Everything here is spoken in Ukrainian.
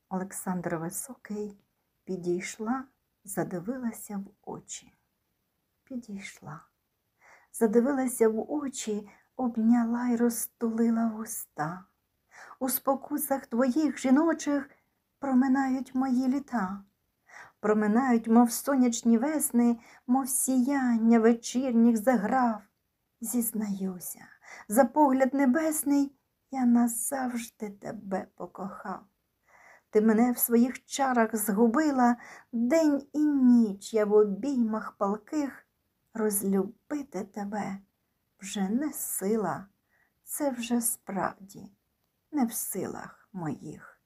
Олександр Високий підійшла, задивилася в очі. Підійшла, задивилася в очі, обняла й розтулила вуста. У спокусах твоїх жіночих проминають мої літа. Проминають, мов сонячні весни, мов сіяння вечірніх заграв. Зізнаюся, за погляд небесний я назавжди тебе покохав. Ти мене в своїх чарах згубила, день і ніч я в обіймах палких. Розлюбити тебе вже не сила, це вже справді не в силах моїх.